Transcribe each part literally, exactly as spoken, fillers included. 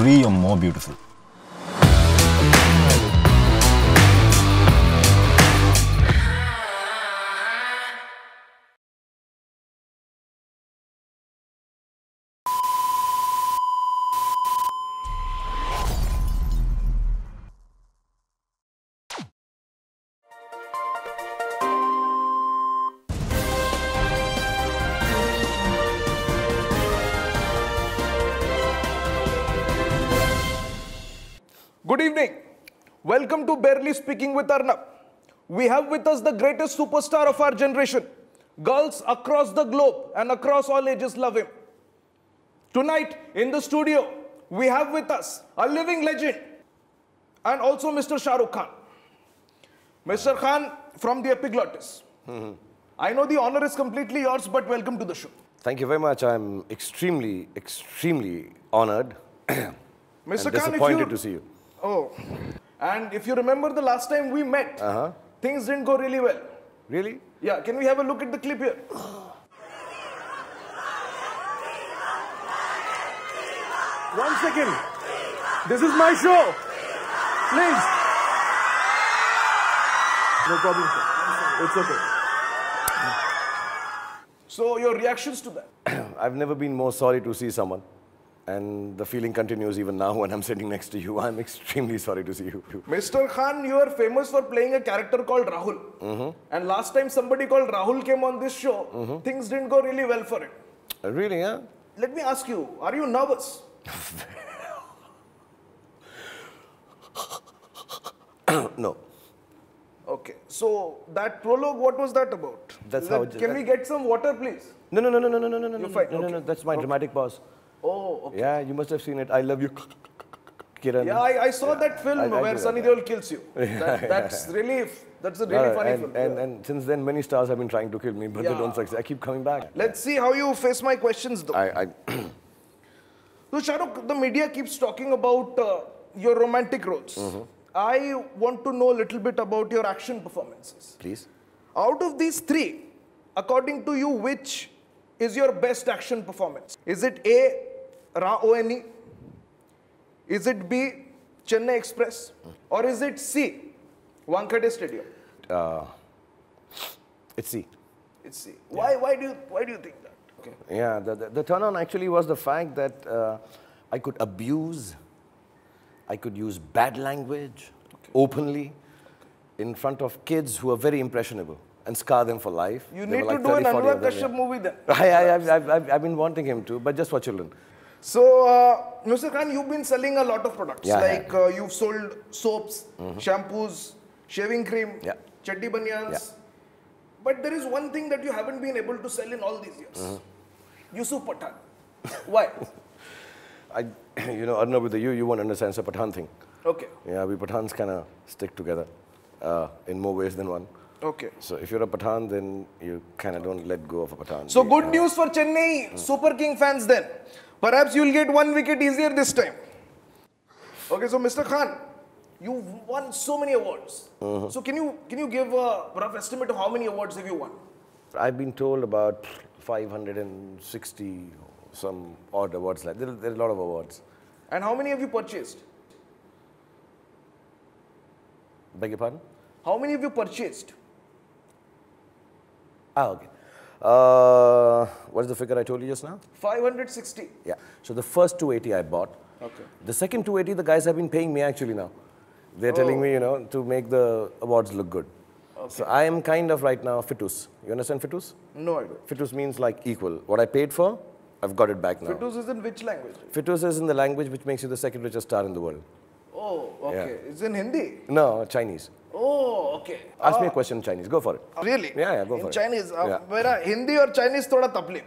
Yuri, you're more beautiful. Good evening. Welcome to Barely Speaking with Arnub. We have with us the greatest superstar of our generation. Girls across the globe and across all ages love him. Tonight in the studio, we have with us a living legend and also Mister Shah Rukh Khan. Mister Khan from the Epiglottis. Mm-hmm. I know the honor is completely yours, but welcome to the show. Thank you very much. I'm extremely, extremely honored Mister and Khan, disappointed if you... to see you. Oh, and if you remember the last time we met, uh-huh. things didn't go really well. Really? Yeah, can we have a look at the clip here? One second. This is my show. Please. No problem, sir. It's okay. So, your reactions to that? I've never been more sorry to see someone. And the feeling continues even now when I'm sitting next to you. I'm extremely sorry to see you. Mister Khan, you are famous for playing a character called Rahul. Mm-hmm. And last time somebody called Rahul came on this show, mm-hmm. things didn't go really well for him. Uh, really, yeah? Let me ask you, are you nervous? No. Okay, so that prologue, what was that about? That's that, how. Can uh, we get some water, please? No, no, no, no, no, no, no, no, You're no, fine. no, no, okay. no. That's my okay. dramatic pause. Oh, okay. Yeah, you must have seen it. I love you, Kiran. Yeah, I, I saw yeah. that film I, I where Sunny Deol kills you. That, that's really, that's a really no, funny and, film. And, yeah. and since then, many stars have been trying to kill me, but yeah. they don't succeed. I keep coming back. Let's see how you face my questions, though. I. I so, Shah Rukh, the media keeps talking about uh, your romantic roles. Mm-hmm. I want to know a little bit about your action performances. Please. Out of these three, according to you, which is your best action performance? Is it A, Ra O N E? Is it B, Chennai Express? Or is it C, Wankhede Stadium? Uh, it's C. It's C. Why, yeah. why, do you, why do you think that? Okay. Yeah, the, the, the turn on actually was the fact that uh, I could abuse, I could use bad language okay. openly okay. in front of kids who are very impressionable and scar them for life. You they need to like do an Anurag Kashyap yeah. movie then. I, I, I've, I've, I've been wanting him to, but just for children. So, uh, Mister Khan, you've been selling a lot of products. Yeah, like yeah. Uh, you've sold soaps, mm-hmm. shampoos, shaving cream, yeah. chaddi banyans. Yeah. But there is one thing that you haven't been able to sell in all these years. Mm-hmm. Yusuf Pathan. Why? I, you know, Arnub, with you, you won't understand. It's a Pathan thing. Okay. Yeah, we Pathans kind of stick together uh, in more ways than one. Okay. So if you're a Pathan, then you kind of don't let go of a Pathan. So good uh, news for Chennai mm. Super King fans then. Perhaps you'll get one wicket easier this time. Okay, so Mister Khan, you've won so many awards. Mm-hmm. So can you can you give a rough estimate of how many awards have you won? I've been told about five hundred sixty some odd awards. Like there, there are a lot of awards. And how many have you purchased? Beg your pardon? How many have you purchased? Ah, okay. Uh, what is the figure I told you just now? five hundred sixty. Yeah. So the first two eighty I bought. Okay. The second two eighty, the guys have been paying me actually now. They're oh. telling me, you know, to make the awards look good. Okay. So I am kind of right now fitus. You understand fitus? No, I don't. Fitus means like equal. What I paid for, I've got it back now. Fitus is in which language? Fitus is in the language which makes you the second richest star in the world. Oh, okay. Yeah. It's in Hindi? No, Chinese. Oh, okay. Ask uh, me a question in Chinese. Go for it. Really? Yeah, yeah, go in for Chinese, it. Uh, yeah. Mera Hindi or Chinese thoda taplip.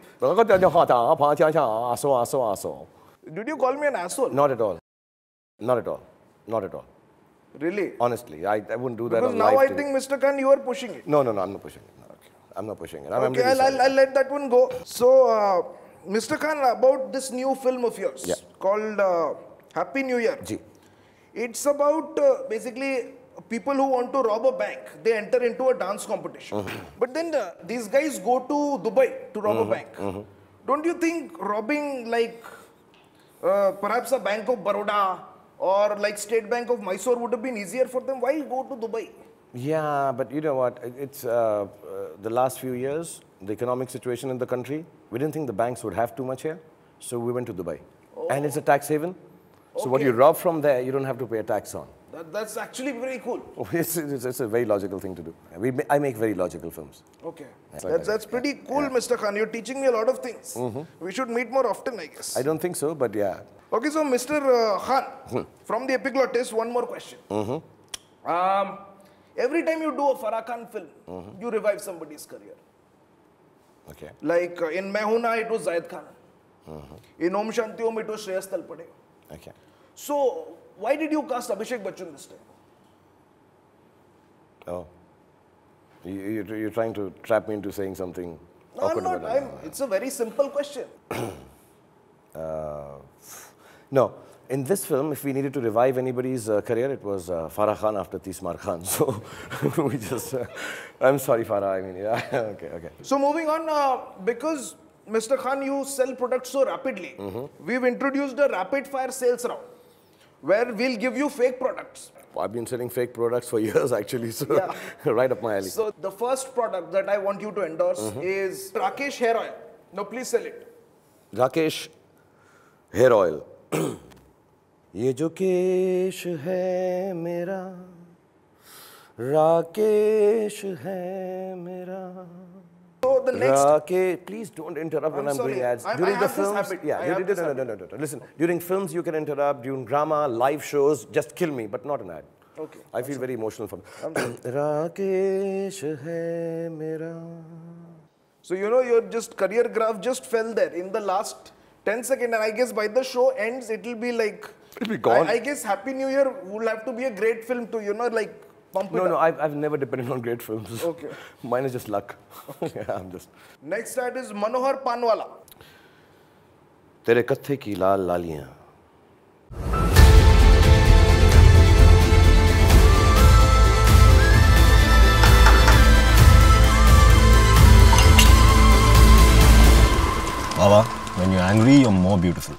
Did you call me an asshole? Not at all. Not at all. Not at all. Really? Honestly, I, I wouldn't do that because on now live I today. think, Mister Khan, you are pushing it. No, no, no, I'm not pushing it. No, okay. I'm not pushing it. I'm, okay, I'm I'll, I'll, I'll let that one go. So, uh, Mister Khan, about this new film of yours yeah. called uh, Happy New Year. Ji. It's about uh, basically people who want to rob a bank. They enter into a dance competition. Mm-hmm. But then uh, these guys go to Dubai to rob mm-hmm. a bank. Mm-hmm. Don't you think robbing like uh, perhaps a Bank of Baroda or like State Bank of Mysore would have been easier for them. Why go to Dubai? Yeah, but you know what? It's uh, uh, the last few years, the economic situation in the country, we didn't think the banks would have too much here, so we went to Dubai. Oh. And it's a tax haven. So okay. What you rob from there, you don't have to pay a tax on. That, that's actually very cool. Oh, it's, it's, it's a very logical thing to do. We, I make very logical films. Okay. That's, that's, that's pretty yeah. cool, yeah. Mister Khan. You're teaching me a lot of things. Mm-hmm. We should meet more often, I guess. I don't think so, but yeah. Okay, so Mister Uh, Khan, hmm. from the epiglottis, one more question. Mm-hmm. um, every time you do a Farah Khan film, mm-hmm. you revive somebody's career. Okay. Like uh, in Mehuna, it was Zayed Khan. Mm-hmm. In Om Shanti Om, it was Shreyas Talpade. Okay. So, why did you cast Abhishek Bachchan this time? Oh. You, you, you're trying to trap me into saying something no, awkward I'm not. about I'm, it's a very simple question. uh, no. In this film, if we needed to revive anybody's uh, career, it was uh, Farah Khan after Tismar Khan. So, we just... Uh, I'm sorry, Farah. I mean, yeah. okay, okay. So, moving on, uh, because Mister Khan, you sell products so rapidly, mm-hmm. we've introduced a rapid-fire sales round, where we'll give you fake products. I've been selling fake products for years, actually, so yeah. right up my alley. So the first product that I want you to endorse mm-hmm. is Rakesh Hair Oil. Now, please sell it. Rakesh Hair Oil. ये जो केश है मेरा, राकेश है मेरा. So the next... Rakesh, please don't interrupt I'm when I'm sorry. doing ads. I, during I the have films, this habit. yeah, I during, have no, no, no, no, no, no. Listen, during films you can interrupt, during drama, live shows, just kill me, but not an ad. Okay. I feel very emotional from Rakesh hai mera. So you know your just career graph just fell there in the last ten seconds, and I guess by the show ends it will be like it'll be gone. I, I guess Happy New Year will have to be a great film to, you know, like pump it No, up. no, I've, I've never depended on great films. Okay. Mine is just luck. yeah, I'm just. Next ad is Manohar Panwala. तेरे कत्थे की लाल लालियां. Baba, when you're angry, you're more beautiful.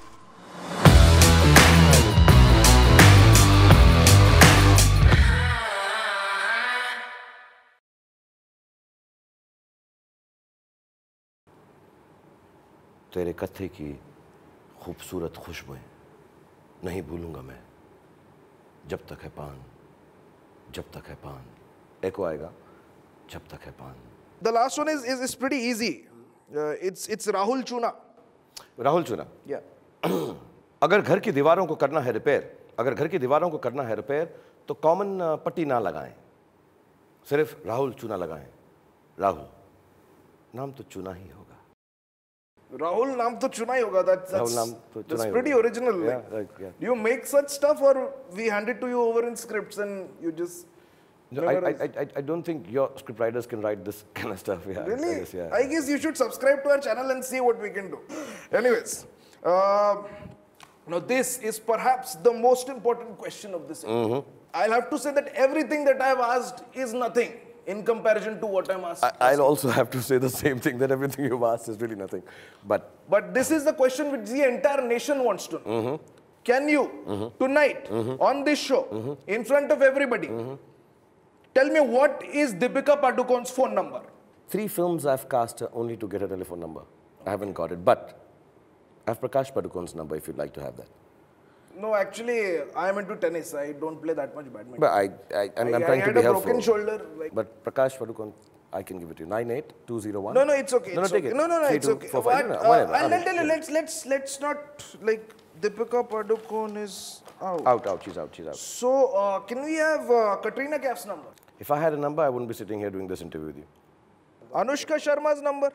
तेरे कत्थे की खूबसूरत खुशबुएं नहीं भूलूंगा मैं जब तक है पान जब तक है पान एको आएगा जब तक है पान. The last one is is, is pretty easy. Uh, it's it's Rahul Chuna. Rahul चूना. Yeah. अगर घर की दीवारों को करना है रिपेयर अगर घर की दीवारों को करना है रिपेयर तो कॉमन पट्टी ना लगाएं सिर्फ राहुल चूना लगाएं. राहुल नाम तो चूना ही होगा. Rahul naam to chuna hi hoga. That, that's to that's pretty original. Yeah, like, right, yeah. Do you make such stuff or we hand it to you over in scripts and you just... No, I, I, I, I don't think your script writers can write this kind of stuff. Yeah, really? I guess, yeah. I guess you should subscribe to our channel and see what we can do. Anyways, uh, now this is perhaps the most important question of this. Mm-hmm. I'll have to say that everything that I've asked is nothing in comparison to what I'm asked. I, I'll also have to say the same thing, that everything you've asked is really nothing. But but this is the question which the entire nation wants to know. Mm-hmm. Can you, mm-hmm. tonight, mm-hmm. on this show, mm-hmm. in front of everybody, mm-hmm. tell me what is Deepika Padukone's phone number? Three films I've cast only to get her telephone number. I haven't got it, but I have Prakash Padukone's number if you'd like to have that. No, actually, I'm into tennis. I don't play that much badminton. But I, I, I'm, I'm I, trying I to be helpful. I had a broken shoulder. Like. But Prakash Padukone, I can give it to you. nine eight two zero one. No, no, it's okay. No, it's no, take okay. it. No, no, no, Three, it's two, okay. Four, But, five, no, uh, whatever. I'll I mean, tell you, yeah. let's, let's, let's not, like, Deepika Padukone is out. Out, out, she's out, she's out. So, uh, can we have uh, Katrina Kaif's number? If I had a number, I wouldn't be sitting here doing this interview with you. Anushka Sharma's number?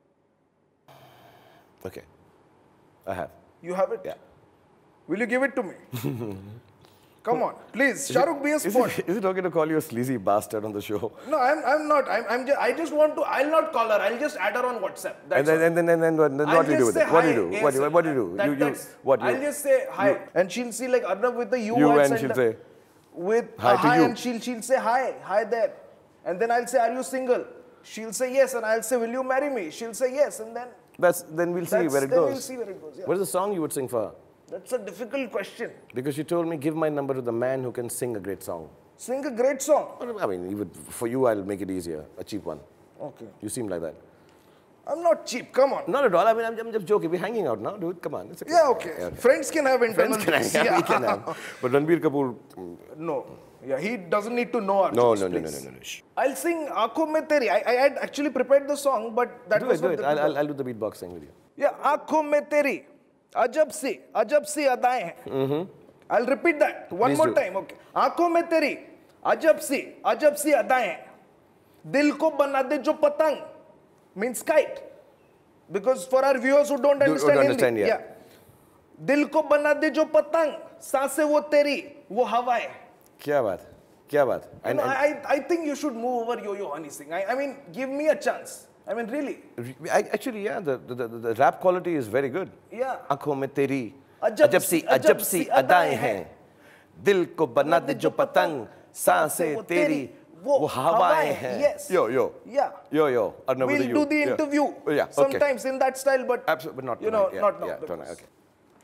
Okay. I have. You have it? Yeah. Will you give it to me? Come on, please. Shahrukh, be a sport. Is it, is it okay to call you a sleazy bastard on the show? No, I'm, I'm not. I'm, I'm just, I just want to, I'll not call her. I'll just add her on WhatsApp. That's and then, and then, and then, and then what do you do with it? What do you do? What do you, what do you do? That, you, you, what you, I'll just say hi. You, and she'll see like Arnub with the U. You and, and she'll say, with hi a to hi you. And she'll, she'll say hi, hi there. And then I'll say, are you single? She'll say yes. And I'll say, will you marry me? She'll say yes. And then... That's, then we'll see where it then goes. We'll see where it goes. Yeah. What is the song you would sing for her? That's a difficult question. Because you told me, give my number to the man who can sing a great song. Sing a great song? I mean, you would, for you, I'll make it easier. A cheap one. Okay. You seem like that. I'm not cheap, come on. Not at all. I mean, I'm, I'm just joking. We're hanging out now, dude. Come on. It's okay. Yeah, okay. Yeah, okay. Friends can have internal Friends can have, yeah, we can have. But Ranbir Kapoor... No. Yeah, he doesn't need to know our No, jokes, no, no, no, please. no, no, no. I'll sing Aankhon Mein Teri. I, I had actually prepared the song, but that do was it, do not it. the I'll, I'll, I'll do the beatboxing with you. Yeah, Aankhon Mein Teri. Ajab si, ajab si adaएं हैं. Mm-hmm. I'll repeat that one Please more do. time. Okay. Aankhon mein teri, ajab si, ajab si adaएं हैं. Dil ko bana de jo patang means kite. Because for our viewers who don't Do, understand, don't understand Hindi, yeah. yeah. Dil ko bana de jo patang, सांसें wo teri, wo हवाएं. Kya baat? Kya baat? You And, know, and I, I think you should move over Yo-Yo Honey Singh. I, I mean, give me a chance. I mean, really. I, actually, yeah, the, the, the, the rap quality is very good. Yeah. आंखों में तेरी अजब अजब सी सी- अजब अजब सी सी अदाएं अदाएं हैं दिल को बना दे जो पतंग सांसें तेरी वो हवाएं हैं. Yes. Yo, yo. Yeah. Yo, yo. Arnub We'll with you. do the Yeah. interview Oh, yeah, okay. sometimes in that style, but Absolutely, but not you know, tonight. Yeah, not now. yeah, because- tonight, okay.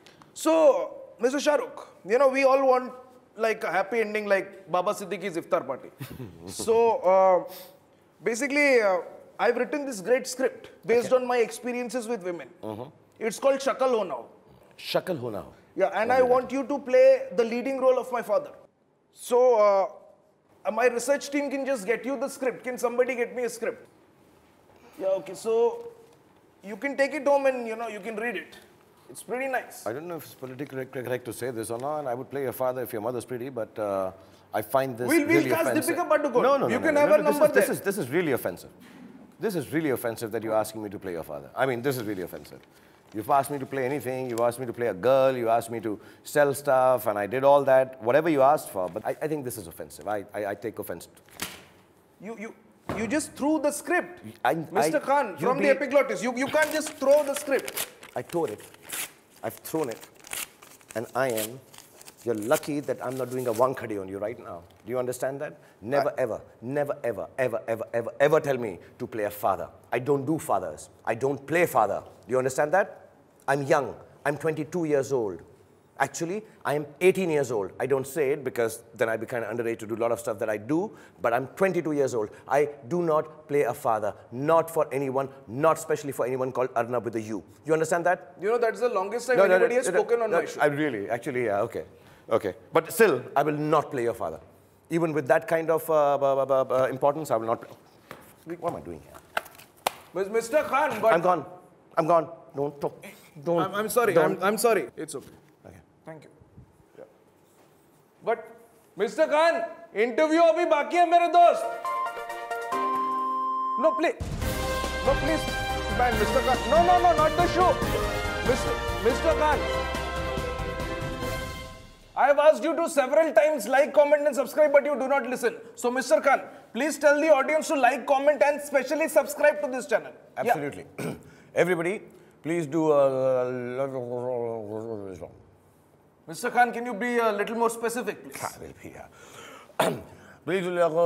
So, Mister Shah Rukh, you know, we all want like a happy ending like Baba Siddiqui's iftar party. So, uh, basically, uh, I've written this great script based Okay. on my experiences with women. It's called Shakal Ho Now. Shakal ho na ho. Yeah, and I want you to play the leading role of my father. So, uh, my research team can just get you the script. Can somebody get me a script? Yeah, okay. So, you can take it home and, you know, you can read it. It's pretty nice. I don't know if it's politically correct, correct to say this or not, and I would play your father if your mother's pretty, but uh, I find this We'll- we'll really cast offensive. Deepika Padukone. No, no, no. You no, can no, have no, her this number is, this there. is, this is really offensive. This is really offensive that you're asking me to play your father. I mean, this is really offensive. You've asked me to play anything, you've asked me to play a girl, you asked me to sell stuff, and I did all that, whatever you asked for, but I, I think this is offensive. I, I, I take offense. You, you, you just threw the script. I- Mister I- Khan, you from be- the epiglottis. You, you can't just throw the script. I tore it, I've thrown it, and I am, you're lucky that I'm not doing a wankadi on you right now. Do you understand that? Never, ever, never, ever, ever, ever, ever, ever tell me to play a father. I don't do fathers. I don't play father. Do you understand that? I'm young. I'm twenty-two years old. Actually, I am eighteen years old. I don't say it because then I'd be kind of underage to do a lot of stuff that I do, but I'm twenty-two years old. I do not play a father, not for anyone, not especially for anyone called Arnub with a U. You understand that? You know, that's the longest time No, no, anybody no, has no, spoken no, on no, my show. I really, actually, yeah, okay. Okay. But still, I will not play your father. Even with that kind of uh, uh, uh, uh, importance, I will not play. What am I doing here? Mister Khan, but... I'm gone. I'm gone. Don't talk. Don't. I'm, I'm sorry. Don't. I'm, I'm sorry. It's okay. Okay. Thank you. Yeah. But, Mister Khan, interview abhi baki hai, mere dost. No, please. No, please. Man, Mister Khan. No, no, no, not the show. Mister Mister Khan. I have asked you to several times like, comment and subscribe, but you do not listen. So, Mister Khan, please tell the audience to like, comment and especially subscribe to this channel. Absolutely. Yeah. Everybody, please do a... Mister Khan, can you be a little more specific, please? I will be here. Please...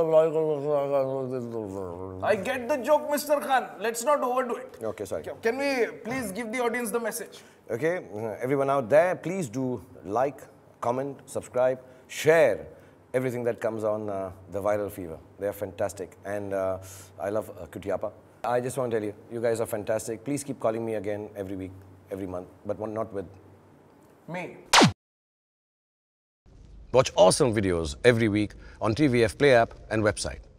I get the joke, Mister Khan. Let's not overdo it. Okay, sorry. Can we please give the audience the message? Okay, everyone out there, please do like, comment, subscribe, share everything that comes on uh, the Viral Fever. They are fantastic. And uh, I love uh, Kutiapa. I just want to tell you, you guys are fantastic. Please keep calling me again every week, every month, but one, not with Me. Watch awesome videos every week on T V F Play app and website.